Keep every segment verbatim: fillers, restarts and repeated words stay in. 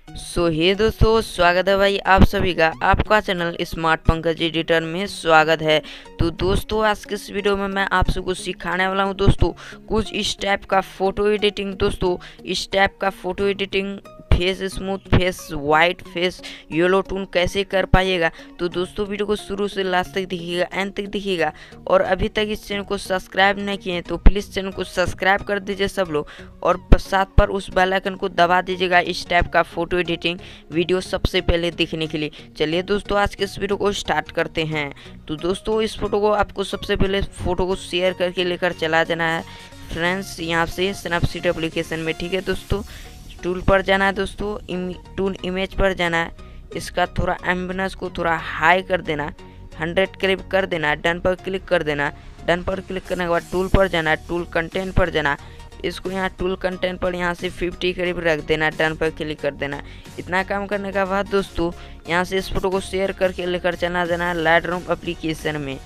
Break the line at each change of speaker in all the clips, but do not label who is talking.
सो हे दोस्तों, स्वागत है भाई आप सभी का आपका चैनल स्मार्ट पंकज एडिटर में स्वागत है। तो दोस्तों, आज के इस वीडियो में मैं आप सबको सिखाने वाला हूं दोस्तों कुछ इस टाइप का फ़ोटो एडिटिंग। दोस्तों, इस टाइप का photo editing face smooth, face white, face yellow tone कैसे कर पाइएगा। तो दोस्तों, वीडियो को शुरू से लास्ट तक देखिएगा, एंड तक देखिएगा। और अभी तक इस चैनल को सब्सक्राइब नहीं किए हैं तो प्लीज़ चैनल को सब्सक्राइब कर दीजिए सब लोग, और साथ पर उस बेल आइकन को दबा दीजिएगा इस टाइप का फ़ोटो एडिटिंग वीडियो सबसे पहले देखने के लिए। चलिए दोस्तों, आज के इस वीडियो को स्टार्ट करते हैं। तो दोस्तों, इस फोटो को आपको सबसे पहले फ़ोटो को शेयर करके लेकर चला जाना है फ्रेंड्स, यहाँ से स्नैपसीड एप्लीकेशन में। ठीक है दोस्तों, टूल पर जाना है दोस्तों, इम, टूल इमेज पर जाना है। इसका थोड़ा एम्बियंस को थोड़ा हाई कर देना, हंड्रेड करीब कर देना। डन पर क्लिक कर देना। डन पर क्लिक करने के बाद टूल पर जाना, टूल कंटेंट पर जाना। इसको यहाँ टूल कंटेंट पर यहाँ से फिफ्टी करीब रख देना। डन पर क्लिक कर देना। इतना काम करने के बाद दोस्तों, यहाँ से इस फोटो को शेयर करके लेकर चला जाना है लाइटरूम एप्लीकेशन में।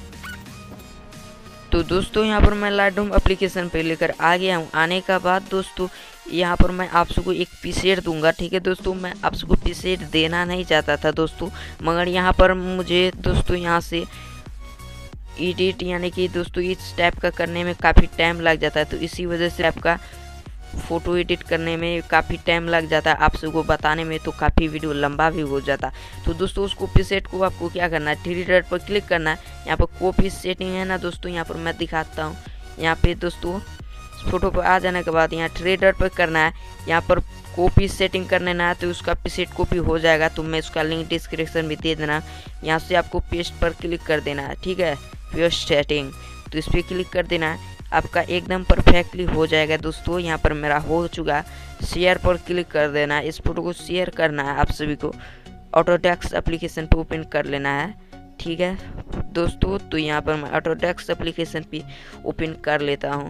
तो दोस्तों, यहाँ पर मैं लाइटरूम एप्लीकेशन पे लेकर आ गया हूँ। आने का बाद दोस्तों, यहाँ पर मैं आप सबको एक पीसेट दूंगा। ठीक है दोस्तों, मैं आप सबको पीसेट देना नहीं चाहता था दोस्तों, मगर यहाँ पर मुझे दोस्तों यहाँ से एडिट यानी कि दोस्तों इस टाइप का करने में काफ़ी टाइम लग जाता है। तो इसी वजह से आपका फ़ोटो एडिट करने में काफ़ी टाइम लग जाता है, आप सबको बताने में तो काफ़ी वीडियो लंबा भी हो जाता। तो दोस्तों, उसको प्रीसेट को आपको क्या करना है, थ्री डॉट पर क्लिक करना है। यहाँ पर कॉपी सेटिंग है ना दोस्तों, यहाँ पर मैं दिखाता हूँ। यहाँ पे दोस्तों फोटो पर आ जाने के बाद यहाँ थ्री डॉट पर करना है। यहाँ पर कॉपी सेटिंग करने ना है तो उसका प्रीसेट कॉपी हो जाएगा। तो मैं उसका लिंक डिस्क्रिप्शन में दे देना। यहाँ से आपको पेस्ट पर क्लिक कर देना है। ठीक है, पेस्ट सेटिंग, तो इस पर क्लिक कर देना है। आपका एकदम परफेक्टली हो जाएगा दोस्तों। यहाँ पर मेरा हो चुका। शेयर पर क्लिक कर देना है। इस फोटो को शेयर करना है आप सभी को। ऑटोडेस्क एप्लीकेशन पे ओपन कर लेना है। ठीक है दोस्तों, तो यहाँ पर मैं ऑटोडेस्क एप्लीकेशन पे ओपन कर लेता हूँ।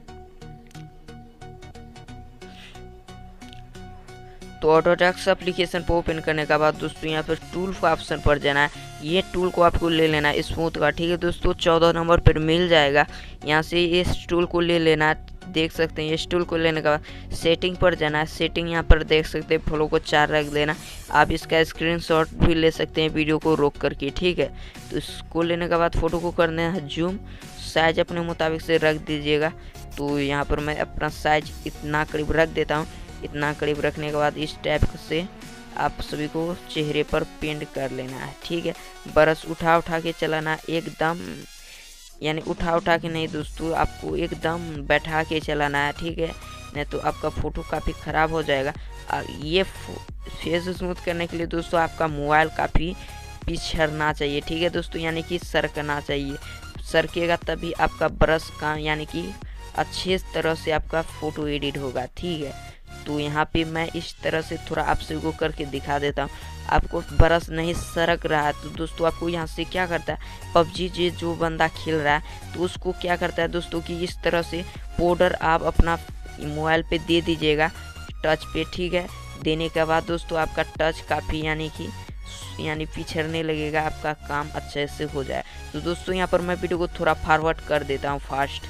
तो ऑटोडेस्क एप्लीकेशन पर ओपन करने के बाद दोस्तों, यहाँ पर टूल का ऑप्शन पर जाना है। ये टूल को आपको ले लेना है स्मूथ का। ठीक है दोस्तों, चौदह नंबर पर मिल जाएगा। यहाँ से इस टूल को ले लेना है। देख सकते हैं इस टूल को लेने के बाद सेटिंग पर जाना है। सेटिंग यहाँ पर देख सकते हैं फ्लो को चार रख देना। आप इसका स्क्रीनशॉट भी ले सकते हैं वीडियो को रोक करके। ठीक है, तो इसको लेने के बाद फ़ोटो को करना है जूम। साइज अपने मुताबिक से रख दीजिएगा। तो यहाँ पर मैं अपना साइज इतना करीब रख देता हूँ। इतना करीब रखने के बाद इस टाइप से आप सभी को चेहरे पर पेंट कर लेना है। ठीक है, ब्रश उठा उठा के चलाना एकदम, यानी उठा उठा के नहीं दोस्तों, आपको एकदम बैठा के चलाना है। ठीक है, नहीं तो आपका फ़ोटो काफ़ी ख़राब हो जाएगा। और ये फेस स्मूथ करने के लिए दोस्तों आपका मोबाइल काफ़ी पिछड़ना चाहिए। ठीक है दोस्तों, यानी कि सरकना चाहिए। सरकेगा तभी आपका ब्रश का यानी कि अच्छे तरह से आपका फ़ोटो एडिट होगा। ठीक है, तो यहाँ पे मैं इस तरह से थोड़ा आप सबको करके दिखा देता हूँ। आपको ब्रश नहीं सरक रहा है तो दोस्तों आपको यहाँ से क्या करता है, पबजी जे जो बंदा खेल रहा है तो उसको क्या करता है दोस्तों कि इस तरह से पाउडर आप अपना मोबाइल पे दे दीजिएगा टच पे। ठीक है, देने के बाद दोस्तों आपका टच काफ़ी यानी कि यानी पिछड़ने लगेगा, आपका काम अच्छे से हो जाए। तो दोस्तों, यहाँ पर मैं वीडियो को थोड़ा फॉरवर्ड कर देता हूँ फास्ट।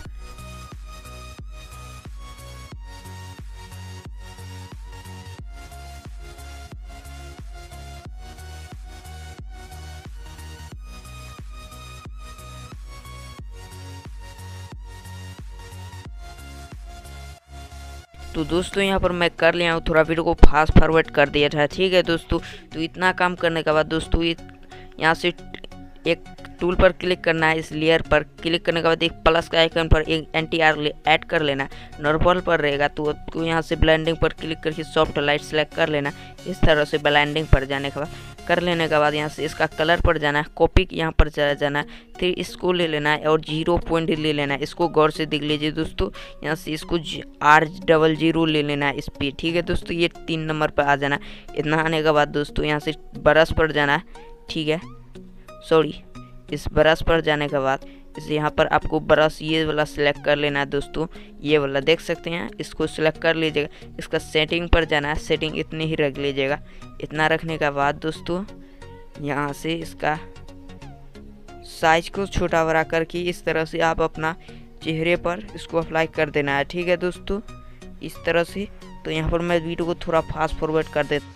तो दोस्तों, यहाँ पर मैं कर लिया हूँ, थोड़ा वीडियो को फास्ट फॉरवर्ड कर दिया था। ठीक है दोस्तों, तो इतना काम करने के बाद दोस्तों यहाँ से एक टूल पर क्लिक करना है। इस लेयर पर क्लिक करने के बाद एक प्लस का आइकन पर एक एन टी आर ऐड कर लेना। नॉर्मल पर रहेगा तो आपको यहाँ से ब्लेंडिंग पर क्लिक करके सॉफ्ट लाइट सेलेक्ट कर लेना। इस तरह से ब्लेंडिंग पर जाने के बाद कर लेने के बाद यहाँ से इसका कलर पर जाना है। कॉपी यहाँ पर चला जाना है। फिर इसको ले लेना है और जीरो पॉइंट ले लेना है। इसको गौर से देख लीजिए दोस्तों, यहाँ से इसको आर डबल जीरो ले लेना है इस पर। ठीक है दोस्तों, ये तीन नंबर पर आ जाना है। इतना आने के बाद दोस्तों यहाँ से ब्रश पर जाना है। ठीक है, सॉरी, इस ब्रश पर जाने के बाद इस यहाँ पर आपको ब्रश ये वाला सिलेक्ट कर लेना है दोस्तों। ये वाला देख सकते हैं, इसको सिलेक्ट कर लीजिएगा। इसका सेटिंग पर जाना है। सेटिंग इतनी ही रख लीजिएगा। इतना रखने के बाद दोस्तों यहाँ से इसका साइज को छोटा बड़ा करके इस तरह से आप अपना चेहरे पर इसको अप्लाई कर देना है। ठीक है दोस्तों, इस तरह से तो यहाँ पर मैं वीडियो को थोड़ा फास्ट फॉरवर्ड कर देता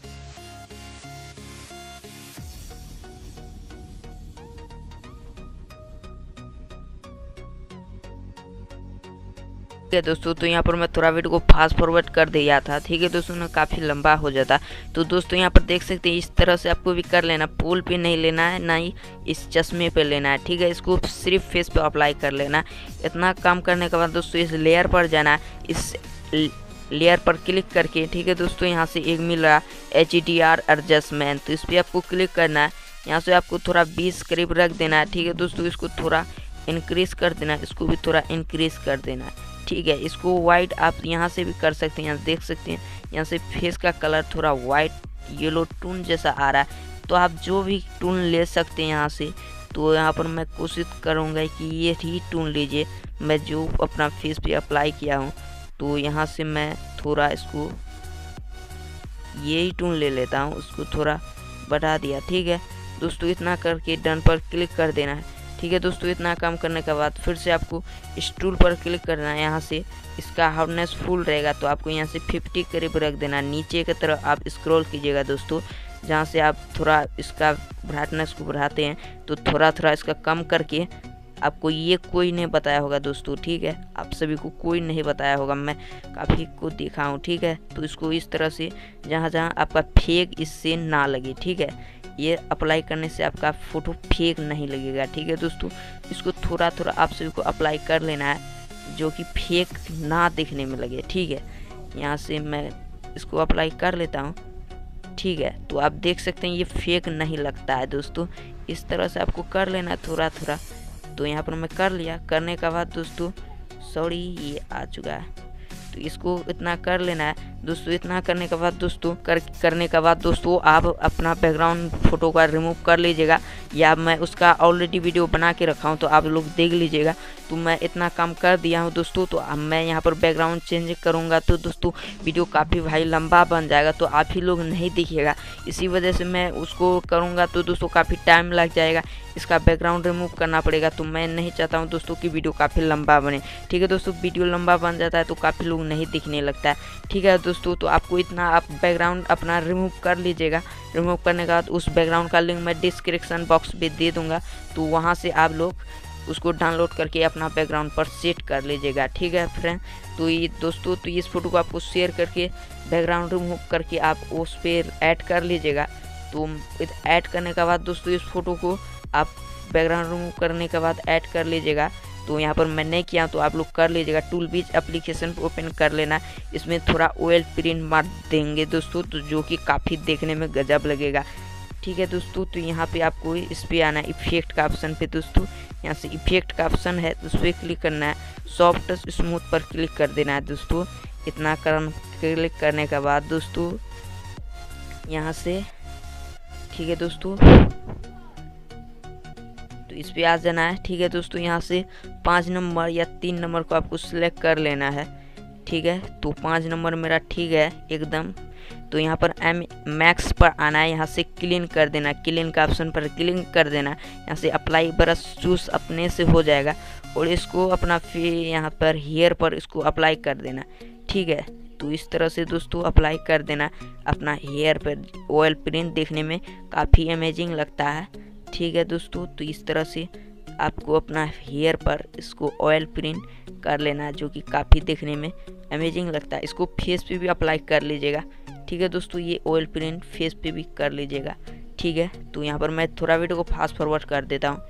है दोस्तों। तो यहाँ पर मैं थोड़ा वीडियो को फास्ट फॉरवर्ड कर दिया था, ठीक है दोस्तों, ना काफ़ी लंबा हो जाता। तो दोस्तों यहाँ पर देख सकते हैं, इस तरह से आपको भी कर लेना। पोल पे नहीं लेना है, ना ही इस चश्मे पे लेना है, ठीक है। इसको सिर्फ फेस पे अप्लाई कर लेना। इतना काम करने के बाद दोस्तों इस लेयर पर जाना, इस लेयर पर क्लिक करके, ठीक है दोस्तों, यहाँ से एक मिल रहा एच डी आर एडजस्टमेंट, तो इस पर आपको क्लिक करना है। यहाँ से आपको थोड़ा बीस करीब रख देना है, ठीक है दोस्तों। इसको थोड़ा इंक्रीज कर देना है, इसको भी थोड़ा इंक्रीज कर देना है, ठीक है। इसको वाइट आप यहाँ से भी कर सकते हैं, यहाँ देख सकते हैं, यहाँ से फेस का कलर थोड़ा वाइट येलो टून जैसा आ रहा है। तो आप जो भी टून ले सकते हैं यहाँ से। तो यहाँ पर मैं कोशिश करूँगा कि ये ही टून लीजिए, मैं जो अपना फेस पे अप्लाई किया हूँ। तो यहाँ से मैं थोड़ा इसको यही टून ले लेता हूँ, उसको थोड़ा बढ़ा दिया, ठीक है दोस्तों। इतना करके डन पर क्लिक कर देना है, ठीक है दोस्तों। इतना काम करने के बाद फिर से आपको इस टूल पर क्लिक करना है। यहाँ से इसका हार्डनेस फुल रहेगा, तो आपको यहाँ से पचास करीब रख देना। नीचे की तरफ आप स्क्रॉल कीजिएगा दोस्तों, जहाँ से आप थोड़ा इसका ब्राइटनेस को बढ़ाते हैं, तो थोड़ा थोड़ा इसका कम करके, आपको ये कोई नहीं बताया होगा दोस्तों, ठीक है। आप सभी को कोई नहीं बताया होगा, मैं काफ़ी को देखा हूँ, ठीक है। तो इसको इस तरह से जहाँ जहाँ आपका फेक इससे ना लगे, ठीक है, ये अप्लाई करने से आपका फ़ोटो फेक नहीं लगेगा, ठीक है दोस्तों। इसको थोड़ा थोड़ा आप सभी को अप्लाई कर लेना है, जो कि फेक ना दिखने में लगे, ठीक है। यहाँ से मैं इसको अप्लाई कर लेता हूँ, ठीक है। तो आप देख सकते हैं ये फेक नहीं लगता है दोस्तों। इस तरह से आपको कर लेना है थोड़ा थोड़ा। तो यहाँ पर मैं कर लिया। करने के बाद दोस्तों, सॉरी ये आ चुका है, तो इसको इतना कर लेना है दोस्तों। इतना करने के बाद दोस्तों कर करने के बाद दोस्तों आप अपना बैकग्राउंड फ़ोटो का रिमूव कर लीजिएगा, या मैं उसका ऑलरेडी वीडियो बना के रखा हूँ, तो आप लोग देख लीजिएगा। तो मैं इतना काम कर दिया हूँ दोस्तों। तो अब मैं यहाँ पर बैकग्राउंड चेंज करूँगा, तो दोस्तों वीडियो काफ़ी भाई लंबा बन जाएगा, तो आप ही लोग नहीं देखिएगा। इसी वजह से मैं उसको करूँगा, तो दोस्तों काफ़ी टाइम लग जाएगा, इसका बैकग्राउंड रिमूव करना पड़ेगा। तो मैं नहीं चाहता हूँ दोस्तों कि वीडियो काफ़ी लंबा बने, ठीक है दोस्तों। वीडियो लंबा बन जाता है तो काफ़ी लोग नहीं दिखने लगता है, ठीक है दोस्तों। तो आपको इतना आप बैकग्राउंड अपना रिमूव कर लीजिएगा। रिमूव करने के बाद उस बैकग्राउंड का लिंक मैं डिस्क्रिप्शन बॉक्स में दे दूंगा, तो वहाँ से आप लोग उसको डाउनलोड करके अपना बैकग्राउंड पर सेट कर लीजिएगा, ठीक है फ्रेंड। तो ये दोस्तों, तो इस फोटो को आपको शेयर करके बैकग्राउंड रिमूव करके आप उस पर ऐड कर लीजिएगा। तो ऐड करने के बाद दोस्तों इस फोटो को आप बैकग्राउंड रिमूव करने के बाद ऐड कर लीजिएगा। तो यहाँ पर मैं नहीं किया, तो आप लोग कर लीजिएगा। टूल बीज एप्लीकेशन ओपन कर लेना, इसमें थोड़ा ऑयल प्रिंट मार देंगे दोस्तों, तो जो कि काफ़ी देखने में गजब लगेगा, ठीक है दोस्तों। तो यहाँ पे आपको इस पर आना है इफेक्ट का ऑप्शन पे दोस्तों। यहाँ से इफेक्ट का ऑप्शन है, उस पर क्लिक करना है। सॉफ्ट स्मूथ पर क्लिक कर देना है दोस्तों। इतना कर क्लिक करने के बाद दोस्तों यहाँ से, ठीक है दोस्तों, तो इस पे आ जाना है, ठीक है दोस्तों। यहाँ से पाँच नंबर या तीन नंबर को आपको सिलेक्ट कर लेना है, ठीक है। तो पाँच नंबर मेरा ठीक है एकदम। तो यहाँ पर एम मैक्स पर आना है, यहाँ से क्लीन कर देना, क्लीन का ऑप्शन पर क्लिक कर देना। यहाँ से अप्लाई ब्रश चूज अपने से हो जाएगा, और इसको अपना फिर यहाँ पर हेयर पर इसको अप्लाई कर देना, ठीक है। तो इस तरह से दोस्तों अप्लाई कर देना अपना हेयर पर। ऑयल प्रिंट देखने में काफ़ी अमेजिंग लगता है, ठीक है दोस्तों। तो इस तरह से आपको अपना हेयर पर इसको ऑयल प्रिंट कर लेना है, जो कि काफ़ी देखने में अमेजिंग लगता है। इसको फेस पे भी अप्लाई कर लीजिएगा, ठीक है दोस्तों। ये ऑयल प्रिंट फेस पे भी कर लीजिएगा, ठीक है। तो यहाँ पर मैं थोड़ा वीडियो को फास्ट फॉरवर्ड कर देता हूँ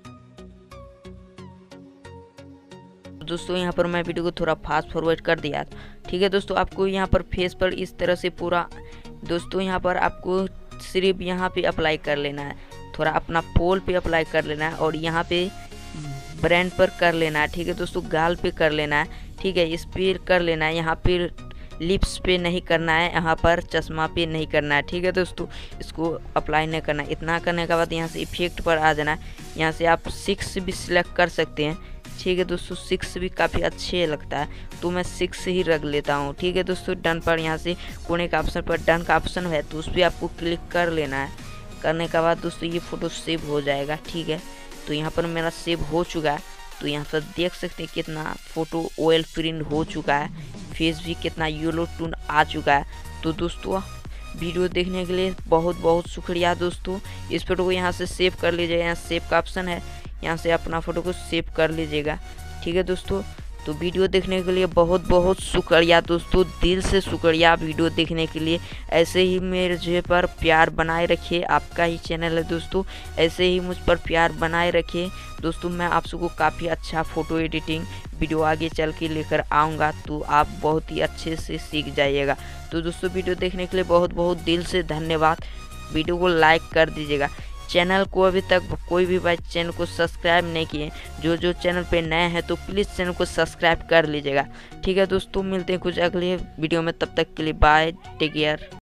दोस्तों। यहाँ पर मैं वीडियो को थोड़ा फास्ट फॉरवर्ड कर दिया, ठीक है दोस्तों। आपको यहाँ पर फेस पर इस तरह से पूरा दोस्तों, यहाँ पर आपको सिर्फ यहाँ पे अप्लाई कर लेना है, थोड़ा अपना पोल पे अप्लाई कर लेना है, और यहाँ पे ब्रांड पर कर लेना है, ठीक है दोस्तों। गाल पे कर लेना है, ठीक है। इस पे कर लेना है, यहाँ पे लिप्स पे नहीं करना है, यहाँ पर चश्मा पे नहीं करना है, ठीक है दोस्तों। इसको अप्लाई नहीं करना है। इतना करने के बाद यहाँ से इफेक्ट पर आ जाना है। यहाँ से आप सिक्स भी सिलेक्ट कर सकते हैं, ठीक है दोस्तों। सिक्स भी काफ़ी अच्छे लगता है, तो मैं सिक्स ही रख लेता हूँ, ठीक है दोस्तों। डन पर यहाँ से कोने का ऑप्शन पर डन का ऑप्शन है, तो उस पर आपको क्लिक कर लेना है। करने के बाद दोस्तों ये फ़ोटो सेव हो जाएगा, ठीक है। तो यहाँ पर मेरा सेव हो चुका है। तो यहाँ पर देख सकते हैं कितना फ़ोटो ऑयल प्रिंट हो चुका है, फेस भी कितना येलो टोन आ चुका है। तो दोस्तों वीडियो देखने के लिए बहुत बहुत शुक्रिया दोस्तों। इस फोटो को यहाँ से सेव कर लीजिएगा, यहाँ सेव का ऑप्शन है, यहाँ से अपना फ़ोटो को सेव कर लीजिएगा। ठीक है दोस्तों, तो वीडियो देखने के लिए बहुत बहुत शुक्रिया दोस्तों, दिल से शुक्रिया वीडियो देखने के लिए। ऐसे ही मेरे पर प्यार बनाए रखिए, आपका ही चैनल है दोस्तों, ऐसे ही मुझ पर प्यार बनाए रखिए दोस्तों। मैं आप सबको काफ़ी अच्छा फ़ोटो एडिटिंग वीडियो आगे चल के लेकर आऊँगा, तो आप बहुत ही अच्छे से सीख जाइएगा। तो दोस्तों वीडियो देखने के लिए बहुत बहुत दिल से धन्यवाद। वीडियो को लाइक कर दीजिएगा। चैनल को अभी तक कोई भी भाई चैनल को सब्सक्राइब नहीं किए, जो जो चैनल पे नए हैं तो प्लीज़ चैनल को सब्सक्राइब कर लीजिएगा। ठीक है दोस्तों, मिलते हैं कुछ अगले वीडियो में, तब तक के लिए बाय, टेक केयर।